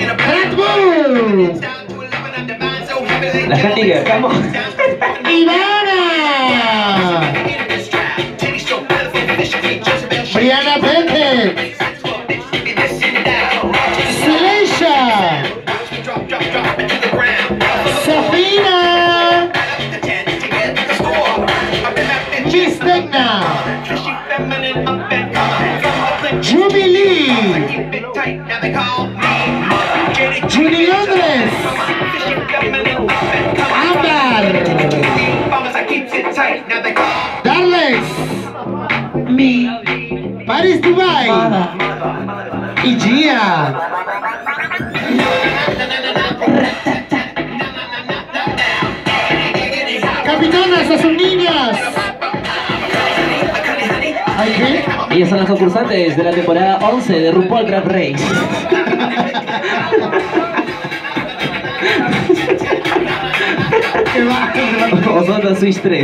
Red Bull. La gente que acabamos. Ivana. Brianna Beckett. Celestia. Safina. Miss Tegna. Jubilee. Judy Londres. Amber. Darlex. Paris Dubai. Y Gia. Capitanas a sus niñas. ¿Ay qué? Ellas son las concursantes de la temporada 11 de RuPaul Drag Race. ¿Qué va? O son los Switch 3.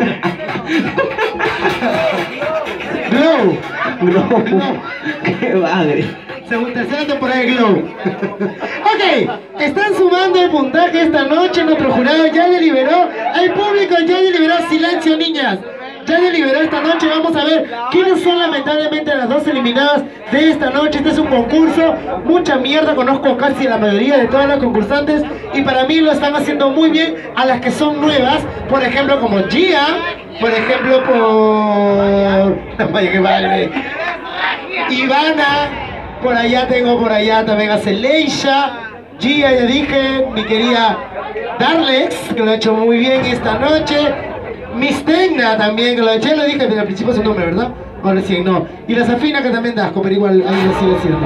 Glow. No, qué madre. Tercera temporada de Glow. Ok, están sumando el puntaje esta noche. Nuestro jurado ya deliberó. El público ya deliberó. Silencio, niñas. Ya deliberó esta noche. Vamos a ver quiénes son lamentablemente las dos eliminadas de esta noche. Este es un concurso. Mucha mierda. Conozco casi la mayoría de todas las concursantes. Y para mí lo están haciendo muy bien a las que son nuevas. Por ejemplo, como Gia. Por ejemplo, por... Vaya que madre. Ivana. Por allá tengo también a Celestia. Gia, ya dije. Mi querida Darlex, que lo ha hecho muy bien esta noche. Miss Tegna también, que lo dije, pero al principio es su nombre, ¿verdad? Ahora sí, no. Y la Safina, que también da asco, pero igual ahí lo sigue siendo.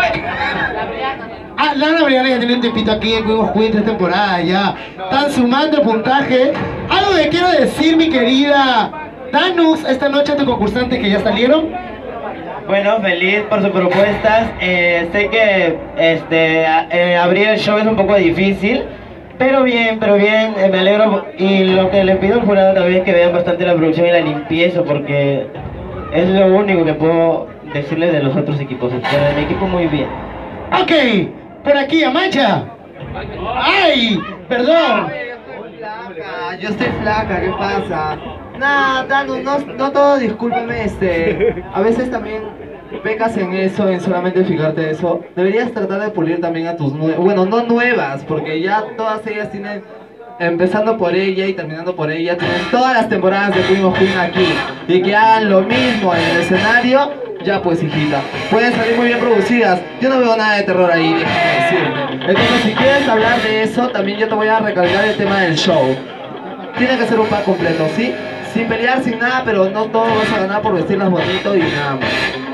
Ah, Lana Brianna ya tiene un tiempito aquí en Cuevos Queen 3 temporadas ya. Están sumando puntaje. Algo que quiero decir, mi querida Danus, esta noche a tus concursantes que ya salieron. Bueno, feliz por sus propuestas. Sé que abrir el show es un poco difícil, pero bien, me alegro. Y lo que le pido al jurado también es que vean bastante la producción y la limpieza, porque es lo único que puedo decirles de los otros equipos. De mi equipo muy bien. Ok, por aquí, Amacha. ¡Ay! Perdón. Yo estoy flaca, ¿qué pasa? Nah, Danu, no todo, discúlpame, a veces también pecas en eso, en solamente fijarte eso. Deberías tratar de pulir también a tus nuevas, bueno, no nuevas, porque ya todas ellas tienen, empezando por ella y terminando por ella, tienen todas las temporadas de Queen of Queen aquí. Y que hagan lo mismo en el escenario, ya pues hijita, pueden salir muy bien producidas. Yo no veo nada de terror ahí, déjame decirte. Entonces si quieres hablar de eso, también yo te voy a recalcar el tema del show. Tiene que ser un pack completo, ¿sí? Sin pelear, sin nada, pero no todo vas a ganar por vestirlas bonito y nada más.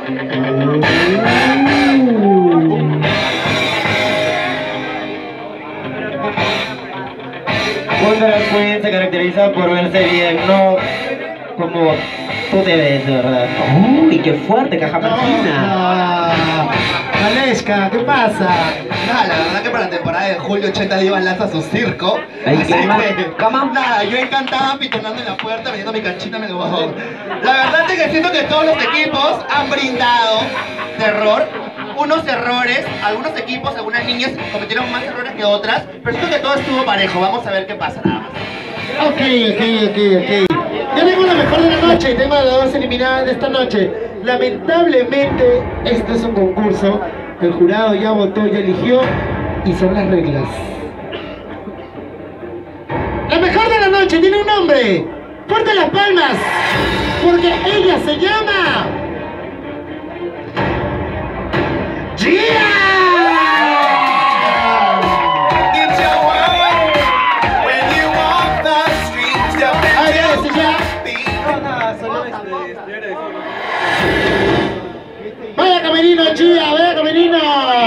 Wonder Queen se caracteriza por verse bien, no como tú te ves, de verdad. Uy, qué fuerte, caja patina. Valesca, ¿qué pasa? Nada, la verdad que para la temporada de julio 80 Divas lanza su circo. Ay, Así ¿cómo? nada, yo encantada pitonando en la puerta, vendiendo mi canchita en el bajón. La verdad es que siento que todos los equipos han brindado terror. Unos errores, algunos equipos, algunas niñas cometieron más errores que otras, pero siento que todo estuvo parejo. Vamos a ver qué pasa nada más. Ok. Yo tengo la mejor de la noche y tengo a las dos eliminadas de esta noche. Lamentablemente, este es un concurso. El jurado ya votó, ya eligió y son las reglas. La mejor de la noche tiene un nombre. ¡Fuerte las palmas! Porque ella se llama... ¡Gia! ¡Vaya camerino, Gia! ¡Vaya camerino!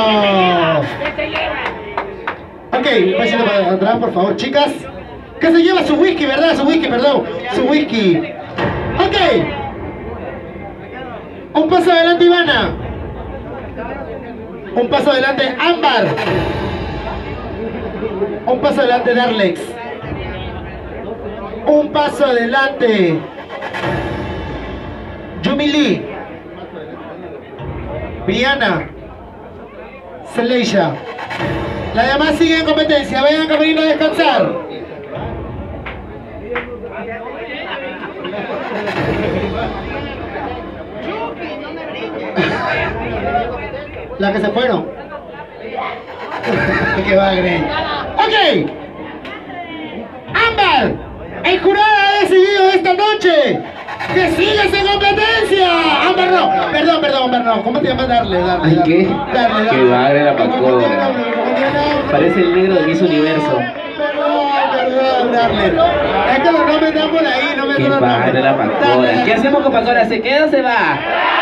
Ok, un pasito para atrás, por favor, chicas. Que se lleva su whisky, ¿verdad? Su whisky, perdón. Su whisky. Ok. Un paso adelante, Ivana. Un paso adelante, Ámbar. Un paso adelante, Darlex. Un paso adelante, Jubilee. Brianna. Celeisha. Las demás siguen en competencia. Vayan a camerino a descansar. Las que se fueron. Que va, Grey. Ok. Ámbar, el jurado ha decidido esta noche que sigues en competencia. Ámbar no. Perdón, Ámbar no. ¿Cómo te llamas? Darle. ¿Qué? Darle. Que bagre la pacora. Parece el negro de Miss Universo. Perdón, Darle. Es que los nombres están por ahí, no me Que bagre la pacora. ¿Qué hacemos con pacora? ¿Se queda o se va?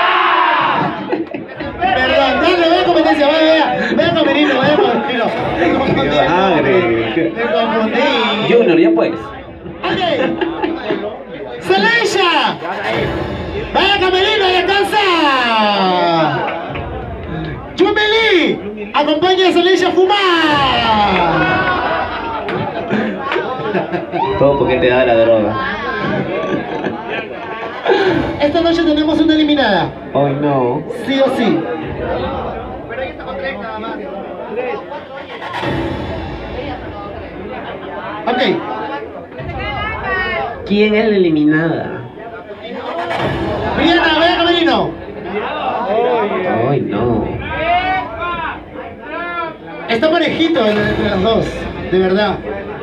Perdón, dale, ve a competencia, ve a camerino. Me confundí. Me confundí. Junior, ya pues. Ok. Celeisha. Vaya a camerino, descansa. Chumeli, acompaña a Celeisha a fumar. Todo porque te da la droga. Esta noche tenemos una eliminada. Hoy no. Sí o sí. Ok. ¿Quién es la eliminada? Briana, ve a camerino. Hoy no. Está parejito entre las dos, de verdad.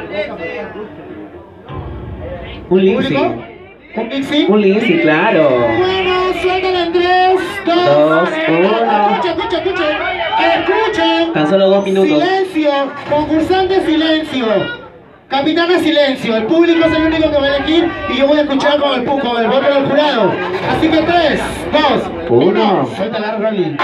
Un Lindsay. ¿Público? ¿Un Pixie? Un Lindsay, claro. Bueno, suéltala en 3, 2, 1. Escuchen. Tan solo 2 minutos. Silencio, concursante silencio. Capitana silencio, el público es el único que va a elegir y yo voy a escuchar con el voto del jurado. Así que 3, 2, 1. Suéltala, Rolly.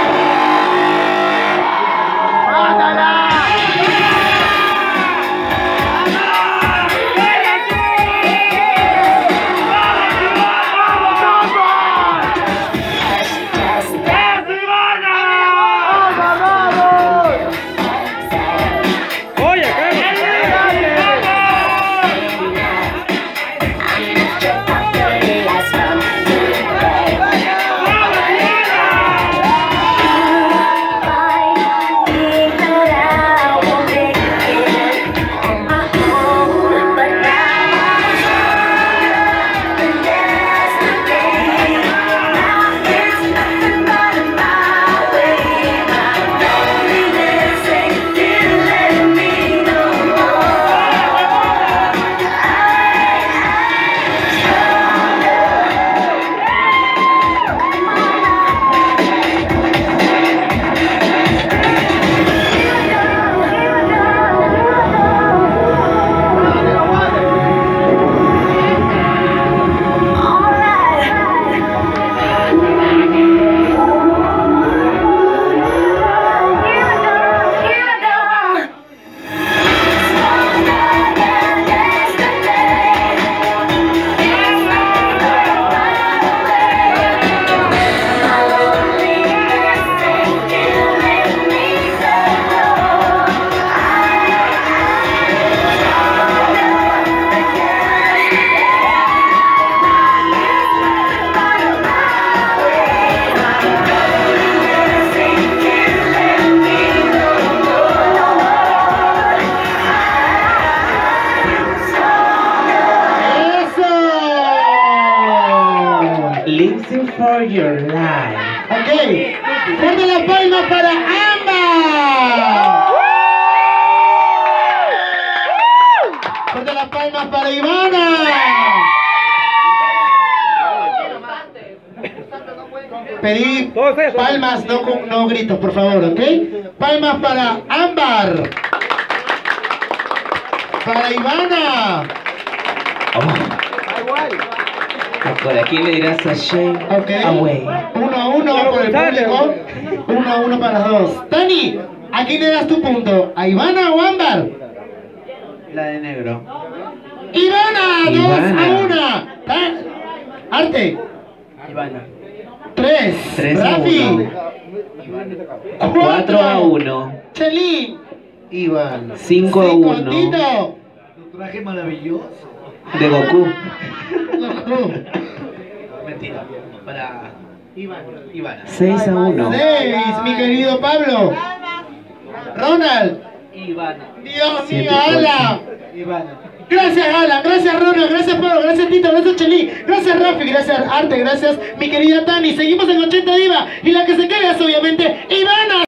Listen for your life. Ok, fuerte las palmas para Ámbar. Fuerte las palmas para Ivana. Pedí palmas, no gritos, por favor, ¿ok? Palmas para Ámbar. Para Ivana. Por aquí le dirás a Shane. Ok. Away. 1-1 por el público. 1-1 para las dos. Tani, ¿a quién le das tu punto? ¿A Ivana o Ámbar? La de negro. Ivana, 2-1. Arte. Ivana. 3. 3 a Rafi. 4-1. Chelín. Ivana. 5-1. Tito. Tu traje maravilloso. De Goku. Mentira. Para Ivana. 6-1. 6, mi querido Pablo. Ronald. Ivana. Dios mío, Alan. Ivana. Gracias Alan, gracias Ronald, gracias Pablo, gracias Tito, gracias Chelí, gracias Rafi, gracias Arte, gracias mi querida Tani. Seguimos en 80 Diva y la que se queda es obviamente Ivana.